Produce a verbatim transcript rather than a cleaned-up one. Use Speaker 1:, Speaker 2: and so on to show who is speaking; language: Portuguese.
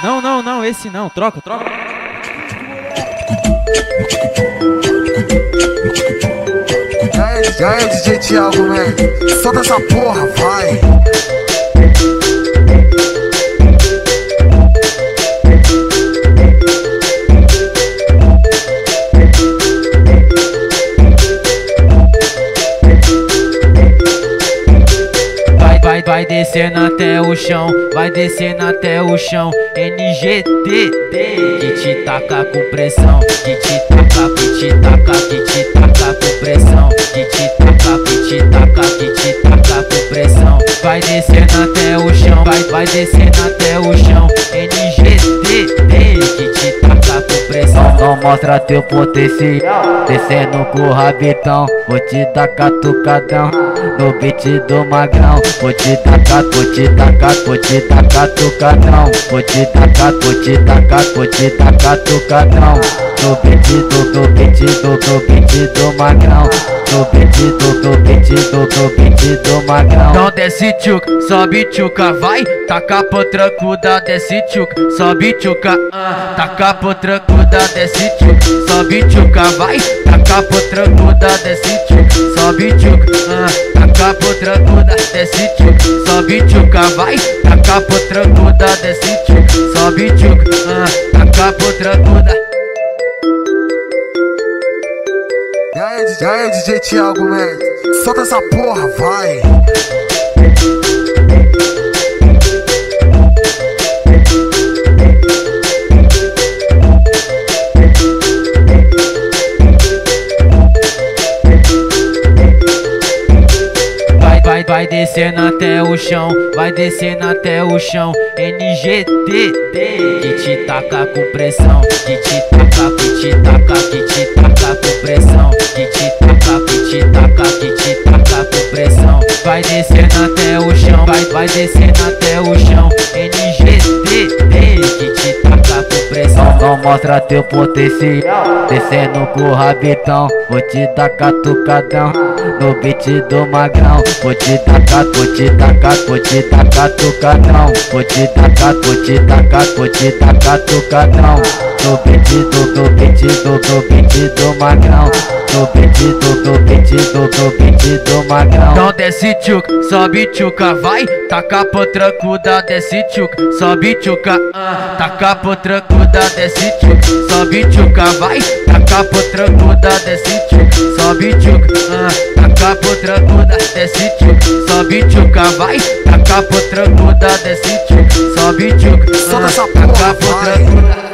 Speaker 1: Não, não, não, esse não, troca, troca.
Speaker 2: E aí, D J THIAGO Mendes, solta essa porra, vai!
Speaker 1: Vai, vai descendo até o chão, vai descendo até o chão. N G T D que te taca com pressão, que te taca, que te taca, que te taca com pressão, que te taca, que te taca, que te taca com pressão. Vai descendo até o chão, vai, vai descendo até o chão. N G T D que te taca com pressão. Não mostra teu potencial, descendo com o rabitão. Vou te dar catucadão no beat do magrão. Vou te tacar, vou te tacar, vou te dar catucadão. Vou te tacar, vou te tacar, vou te dar catucadão. No beat do, do beat do, do beat do magrão. No beat do, do beat do, do beat do magrão. Então desce tchuca, sobe tchuca, vai. Taca pro trancuda, desce tchuca, sobe tchuca, ah. Taca pro trancuda, desce tchuca, sobe tchuca, vai. Taca pro trancuda, desce tchuca, sobe tchuca, ah. Taca pro trancuda, desce tchuca, sobe tchuca, vai. Taca pro trancuda, desce tchuca, sobe tchuca, ah. Taca pro trancuda.
Speaker 2: E aí, e aí, D J THIAGO Mendes, solta essa porra, vai!
Speaker 1: Vai, vai descendo até o chão, vai descendo até o chão. N G T D que te taca com pressão, que te taca, que te taca, que te taca com pressão, que te taca, que te taca, que te taca com pressão. Vai descendo até o chão, vai, vai descendo até o chão. N G T D que te taca com pressão. Não mostra teu potencial, descendo com o rabitão. Vou te dar catucadão no beat do magrão. Vou te tacar, vou te tacar, vou te dar catucadão. Vou te tacar, vou te tacar, vou te dar catucadão. No beat do, do beat do, do beat do magrão. No beat do, do beat do, do beat do magrão. Então desce tchuca, sobe tchuca, vai. Taca pro trancuda, desce tchuca, sobe tchuca, ah. Taca pro trancuda, desce tchuca, sobe tchuca, vai. Taca pro trancuda, desce tchuca, sobe tchuca, ah. Taca pro trancuda, desce tchuca, sobe tchuca, vai. Taca pro trancuda, desce tchuca, sobe tchuca, ah. Taca pro trancuda.